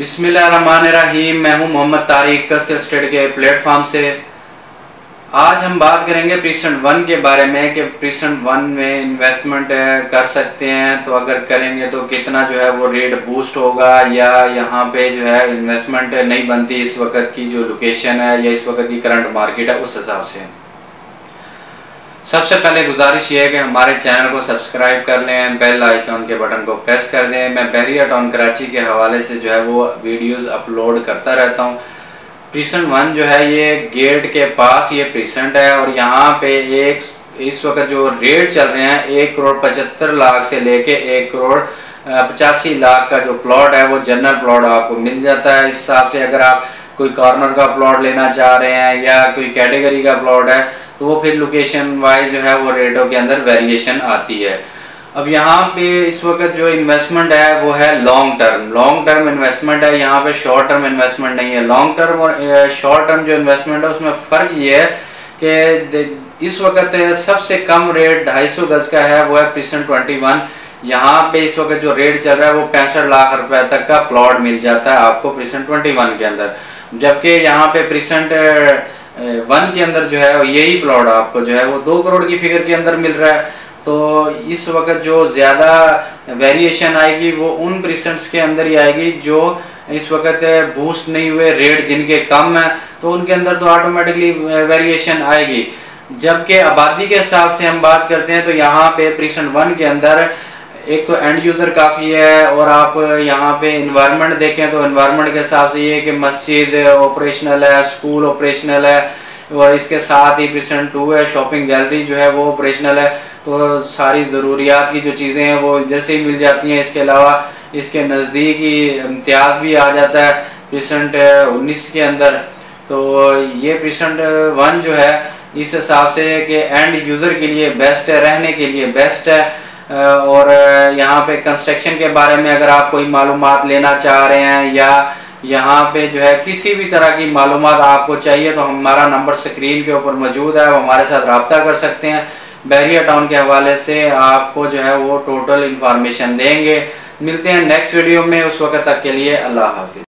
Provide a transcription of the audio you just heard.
बिस्मिल्लाहिर्रहमानिर्रहीम। मैं हूं मोहम्मद तारिक कस्टर स्टेट के प्लेटफॉर्म से। आज हम बात करेंगे प्रीसेंट 1 के बारे में कि प्रीसेंट 1 में इन्वेस्टमेंट कर सकते हैं तो अगर करेंगे तो कितना जो है वो रेट बूस्ट होगा या यहाँ पे जो है इन्वेस्टमेंट नहीं बनती इस वक्त की जो लोकेशन है या इस वक्त की करंट मार्केट है उस हिसाब से। सबसे पहले गुजारिश ये है कि हमारे चैनल को सब्सक्राइब कर लें, बेल आइकन के बटन को प्रेस कर दें। मैं बहरिया टाउन कराची के हवाले से जो है वो वीडियोस अपलोड करता रहता हूँ। प्रीसेंट 1 जो है ये गेट के पास ये प्रीसेंट है और यहाँ पे एक इस वक्त जो रेट चल रहे हैं 1,75,00,000 से लेके 1,85,00,000 का जो प्लॉट है वो जनरल प्लॉट आपको मिल जाता है। इस हिसाब से अगर आप कोई कॉर्नर का प्लॉट लेना चाह रहे हैं या कोई कैटेगरी का प्लॉट है तो वो फिर लोकेशन वाइज जो है वो रेटों के अंदर वेरिएशन आती है। अब यहाँ पे इस वक्त जो इन्वेस्टमेंट है वो है लॉन्ग टर्म इन्वेस्टमेंट है। यहाँ पे शॉर्ट टर्म इन्वेस्टमेंट नहीं है। लॉन्ग टर्म और शॉर्ट टर्म जो इन्वेस्टमेंट है उसमें फ़र्क ये है कि इस वक्त सबसे कम रेट 250 गज का है वो है प्रीसेंट 21। यहाँ पे इस वक्त जो रेट चल रहा है वो 65 लाख रुपए तक का प्लॉट मिल जाता है आपको प्रीसेंट 21 के अंदर, जबकि यहाँ पे प्रीसेंट 1 के अंदर जो है यही प्लॉट आपको जो है वो 2 करोड़ की फिगर के अंदर मिल रहा है। तो इस वक्त जो ज़्यादा वेरिएशन आएगी वो उन प्रीसेंट्स के अंदर ही आएगी जो इस वक्त बूस्ट नहीं हुए, रेट जिनके कम है तो उनके अंदर तो ऑटोमेटिकली वेरिएशन आएगी। जबकि आबादी के हिसाब से हम बात करते हैं तो यहाँ पे प्रीसेंट 1 के अंदर एक तो एंड यूज़र काफ़ी है और आप यहाँ पे इन्वायरमेंट देखें तो इन्वायरमेंट के हिसाब से ये कि मस्जिद ऑपरेशनल है, स्कूल ऑपरेशनल है और इसके साथ ही प्रीसेंट 2 है, शॉपिंग गैलरी जो है वो ऑपरेशनल है। तो सारी ज़रूरियात की जो चीज़ें हैं वो इधर से ही मिल जाती हैं। इसके अलावा इसके नज़दीक ही इम्तियाज़ भी आ जाता है प्रीसेंट 19 के अंदर। तो ये प्रीसेंट 1 जो है इस हिसाब से कि एंड यूज़र के लिए बेस्ट है, रहने के लिए बेस्ट है। और यहाँ पे कंस्ट्रक्शन के बारे में अगर आप कोई मालूमात लेना चाह रहे हैं या यहाँ पे जो है किसी भी तरह की मालूमात आपको चाहिए तो हमारा नंबर स्क्रीन के ऊपर मौजूद है, वो हमारे साथ रब्ता कर सकते हैं। बहरिया टाउन के हवाले से आपको जो है वो टोटल इंफॉर्मेशन देंगे। मिलते हैं नेक्स्ट वीडियो में, उस वक्त तक के लिए अल्लाह हाफिज़।